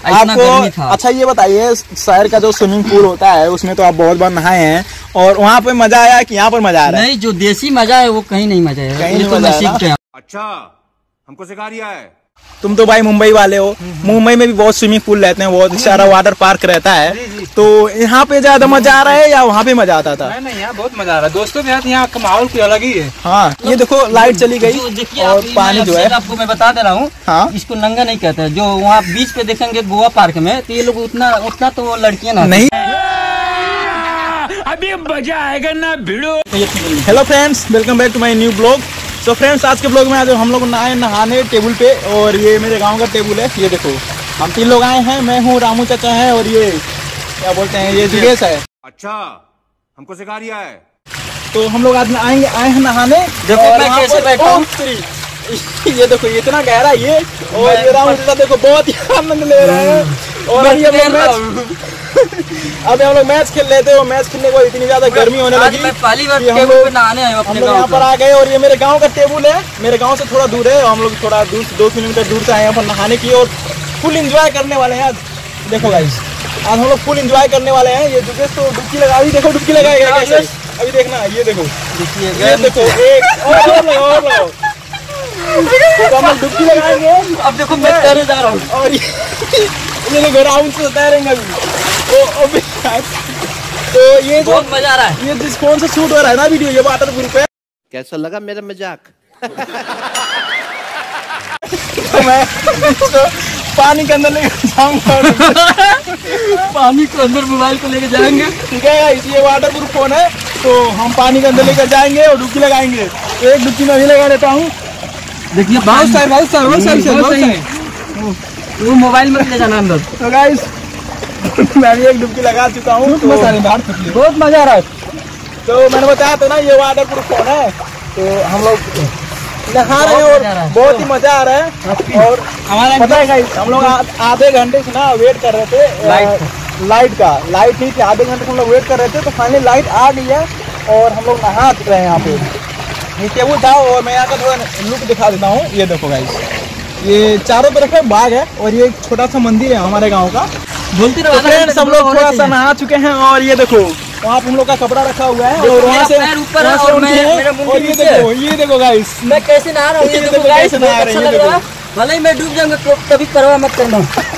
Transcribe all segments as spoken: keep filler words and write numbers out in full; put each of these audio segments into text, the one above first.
आपको अच्छा ये बताइए, शहर का जो स्विमिंग पूल होता है उसमें तो आप बहुत बार नहाए हैं, और वहाँ पे मजा आया कि यहाँ पर मजा आ रहा है? नहीं, जो देसी मजा है वो कहीं नहीं मजा है, कहीं ये तो मैं सीख गया। अच्छा, हमको सिखा रिया है। तुम तो भाई मुंबई वाले हो, मुंबई में भी बहुत स्विमिंग पूल रहते हैं, बहुत सारा वाटर पार्क रहता है, तो यहाँ पे ज्यादा मजा आ रहा है या वहाँ पे मजा आता था? नहीं नहीं, यहाँ बहुत मजा आ रहा है दोस्तों के साथ, यहाँ का माहौल कुछ अलग ही है। हाँ, ये देखो लाइट चली गई और पानी जो है, आपको मैं बता दे रहा हूँ, हाँ? इसको नंगा नहीं कहते हैं। जो वहाँ बीच पे देखेंगे गोवा पार्क में, तो ये लोग उतना उतना तो लड़कियाँ ना नहीं। अभी मजा आएगा ना भिड़ो। Hello friends, welcome back to my new blog. So friends, आज के ब्लॉग में आज हम लोग नहाए नहाने टेबल पे, और ये मेरे गांव का टेबल है। ये देखो हम तीन लोग आए हैं, मैं हूँ, रामू चाचा है, और ये क्या बोलते हैं, ये जुगेश है। अच्छा, हमको सिखा रिया है। तो हम लोग आज आएंगे आए हैं नहाने। देखो मैं कैसे बैठा हूँ, ये देखो ये इतना गहरा ये, और ये रामू चाचा देखो बहुत ही आनंद ले रहे हैं। और अभी हम लोग मैच अभी हम लोग मैच खेल रहे थे, और मैच खेलने के बाद इतनी ज्यादा गर्मी होने लगी। मैं पहली बार हम टेबल लोग पे नहाने आए अपने गांव यहाँ पर आ गए, और ये मेरे गांव का टेबल है, मेरे गांव से थोड़ा दूर है, और हम लोग थोड़ा दूर दो किलोमीटर दूर से आए यहाँ पर नहाने की, और फुल एंजॉय करने वाले हैं आज। देखो गाइस, आज हम लोग फुल एंजॉय करने वाले हैं। ये जुगेश तो डुबकी लगा, अभी देखो डुबकी लगाएगा कैसे, अभी देखना, ये देखो ये देखो, एक और लगाओ और लगाओ, तो हम लोग डुबकी लगाएंगे। अब देखो मैं तैरने जा रहा हूँ, और ये देखो राउंड से तैरेंगे अभी। तो अभी तो ये जो बहुत मजा आ रहा है, ये जिस फोन से शूट हो रहा है ना वीडियो, ये वाटर प्रूफ है। कैसा लगा मेरा मजाक? तो मैं तो पानी के अंदर लेकर जाऊंगा, पानी के अंदर मोबाइल को लेके जाएंगे, ठीक है गाइस? ये वाटर प्रूफ फोन है, तो हम पानी के अंदर लेकर जाएंगे और डुबकी लगाएंगे। तो एक डुबकी मैं भी लगा लेता हूँ। देखिए बहुत सारे बहुत सारे बहुत सारे बहुत सारे वो मोबाइल में ले जाना अंदर। तो गाइस मैं भी एक डुबकी लगा चुका हूँ, तो बहुत मजा आ रहा है। तो मैंने बताया था ना ये वाटर प्रूफ फोन है, तो हम लोग नहा रहे हैं और बहुत ही मजा आ रहा है। और हमारा पता है गाइस, हम लोग आधे घंटे से ना वेट कर रहे थे लाइट लाइट का लाइट नहीं थी, आधे घंटे से हम लोग वेट कर रहे थे, तो फाइनली लाइट आ गई है, और हम लोग नहा रहे हैं यहाँ पे। ये टेबल था, और मैं यहाँ का थोड़ा लुक दिखा देता हूँ। ये देखो गाइस, ये चारों तरफ है बाग है, और ये एक छोटा सा मंदिर है हमारे गाँव का। बोलते तो फ्रेंड्स, हम लोग थोड़ा सा नहा चुके हैं, और ये देखो वहाँ पे हम लोग का कपड़ा रखा हुआ है, और वहाँ से ऊपर है, और मैं और ये देखो ये देखो गाइस, मैं कैसे नहा रहा हूँ, ये देखो गाइस, कैसे नहा रहे हैं, ये देखो। भले ही मैं डूब जाऊंगा तो कभी परवाह मत करना।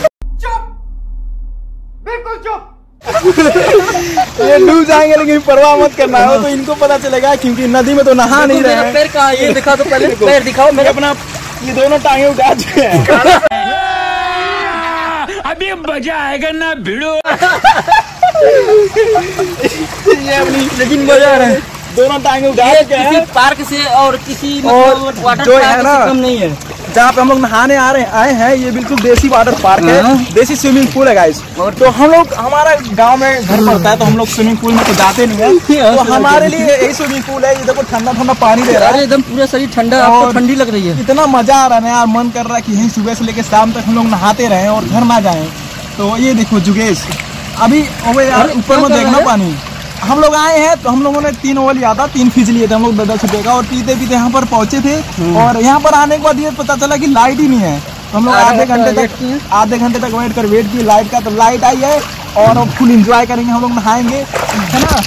बिल्कुल चुप। ये डूब जाएंगे लेकिन परवाह मत करना है, तो इनको पता चलेगा, क्योंकि नदी में तो नहा नहीं रहे हैं। पैर कहाँ, ये दिखा तो पहले पैर दिखाओ मेरे। अपना ये दोनों टांगे उठा चुके हैं। अभी मजा आएगा ना भिड़ो। ये अपनी लेकिन मजा आ रहा है, दोनों टांगे उठा चुके हैं। किसी पार्क से और किसी और मतलब वाटर जो है पार्क ना, से कम नहीं है। जहाँ पे हम लोग नहाने आ रहे हैं आए हैं, ये बिल्कुल देसी वाटर पार्क है, देसी स्विमिंग पूल है गाइस। तो हम लोग, हमारा गांव में घर पड़ता है, तो हम लोग स्विमिंग पूल में तो जाते नहीं है, तो हमारे लिए यही स्विमिंग पूल है। ये देखो ठंडा ठंडा पानी दे रहा है, एकदम पूरा शरीर ठंडा, आपको ठंडी लग रही है। इतना मजा आ रहा है यार, मन कर रहा है कि यहीं सुबह से लेकर शाम तक हम लोग नहाते रहे और घर ना जाएं। तो ये देखो जुगेश, अभी यार ऊपर में देखना पानी। हम लोग आए हैं, तो हम लोगों ने तीन ओवर लिया था, तीन फीस लिए थे हम लोग दस दस रुपए का, और पीते पीते यहाँ पर पहुंचे थे, और यहाँ पर आने के बाद ये पता चला कि लाइट ही नहीं है। तो हम लोग आधे घंटे तक आधे घंटे तक वेट कर वेट किए लाइट का, तो लाइट आई है, और अब फुल एंजॉय करेंगे, हम लोग नहाएंगे, है ना?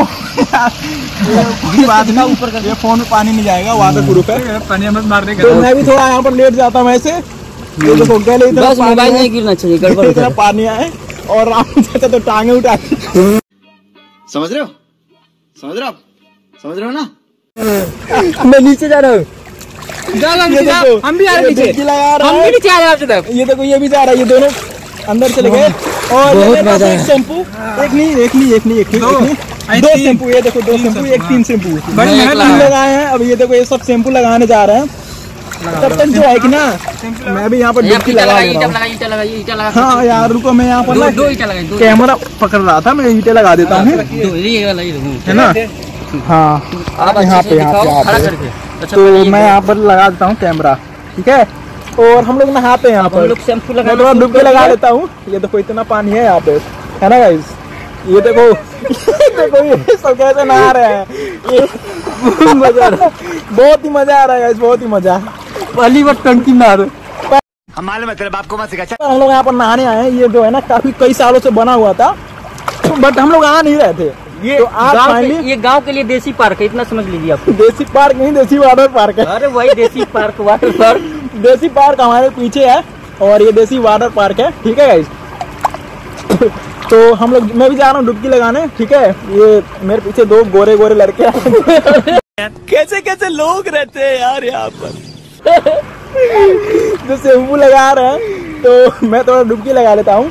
ये बात ना, ऊपर ये फोन में पानी नहीं जाएगा, वाटर प्रूफ है, पानी मत मारने का। तो मैं भी थोड़ा यहाँ पर लेट जाता हूँ ऐसे। ये देखो गले इतना मोबाइल नहीं गिरना चाहिए, गड़बड़ इतना पानी आए, और रामू चाचा तो टांगे उठा। समझ रहे हो समझ रहे हो आप समझ रहे हो ना? मैं नीचे जा रहा हूँ, ये देखो हम भी आ रहे नीचे, हम भी नीचे आ रहे हैं। ये देखो ये भी जा रहा है, ये दोनों अंदर चले गए। और बहुत मजा है। शैम्पू एक नहीं एक नहीं एक नहीं एक नहीं एक नहीं दो शैम्पू, ये देखो दो शैम्पू, एक तीन शैम्पू लगाए हैं। अब ये देखो ये सब शैम्पू लगाने जा रहे हैं, तब तक जो है कि ना, मैं भी यहाँ पर डुबकी लगा ले रहा हूँ। हाँ यार रुको, मैं यहाँ पर कैमरा पकड़ रहा था, मैं ईंटें लगा देता हूँ, है ना? हाँ यहाँ पे यहाँ पे तो मैं यहाँ पर लगा देता हूँ कैमरा, ठीक है? और हम लोग नहाते हैं यहाँ पर, मैं थोड़ा डुबकी लगा देता हूँ। ये देखो इतना पानी है यहाँ पे, है ना गाइस? ये देखो ये देखो ये सब कैसे नहा रहे हैं, ये मजा आ रहा है, बहुत ही मजा आ रहा है गाइस, बहुत ही मजा। पहली बार टंकी मार हम मालूम है तेरे बाप को मत सिखा। हम लोग यहाँ पर नहाने आए हैं। ये जो है ना काफी कई सालों से बना हुआ था, बट हम लोग आ नहीं रहे थे। ये तो आज गांव फाइनली के, ये गांव के लिए देसी पार्क है, इतना समझ लीजिए आप। देसी पार्क नहीं, देसी वाटर पार्क है। अरे वही Desi park water park. Desi park हमारे पीछे है और ये देसी वाटर पार्क है, ठीक है गाइस। तो हम लोग, मैं भी जा रहा हूँ डुबकी लगाने, ठीक है। ये मेरे पीछे दो गोरे गोरे लड़के हैं। कैसे कैसे लोग रहते हैं यार यहाँ पर। जो शैम्पू लगा रहे हैं, तो मैं थोड़ा डुबकी लगा लेता हूँ।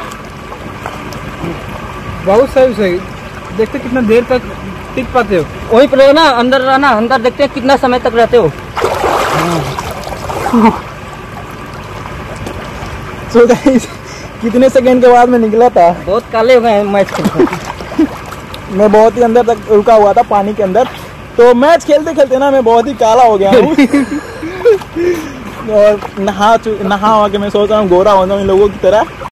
बहुत सही सही, देखते कितना देर तक टिक पाते हो। वहीं पर रहो ना, अंदर रहना, अंदर देखते हैं कितना समय तक रहते हो। so guys, कितने सेकंड के बाद मैं निकला था। बहुत काले हो गए हैं मैच खेलते। मैं बहुत ही अंदर तक रुका हुआ था पानी के अंदर। तो मैच खेलते खेलते ना मैं बहुत ही काला हो गया हूँ। और नहा नहा के मैं सोच रहा हूँ गोरा हो जाऊँ इन लोगों की तरह।